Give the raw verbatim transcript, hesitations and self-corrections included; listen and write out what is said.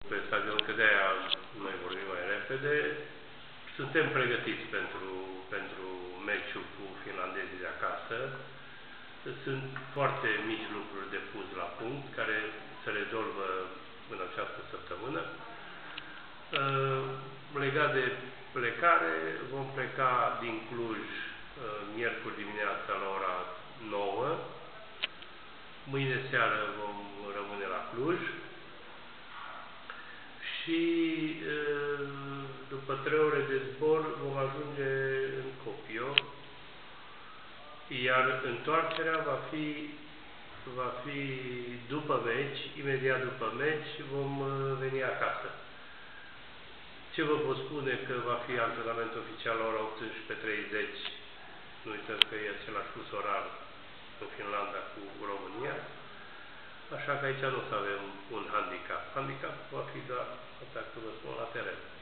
pe stadion, că de-aia noi vorbim mai repede. Suntem pregătiți pentru, pentru meciul cu finlandezii de acasă. Sunt foarte mici lucruri de pus la punct, care se rezolvă în această săptămână. Legat de plecare, vom pleca din Cluj miercuri dimineața la ora nouă. Mâine seară vom rămâne la Cluj. Și după trei ore de zbor vom ajunge în Kuopio, iar întoarcerea va fi, va fi după meci, imediat după meci vom veni acasă. Ce vă pot spune că va fi antrenament oficial la ora optsprezece treizeci, nu uităm că e același fus orar în Finlanda cu România, așa că aici nu o să avem un handicap. Handicap va fi doar, asta că vă spun, la teren.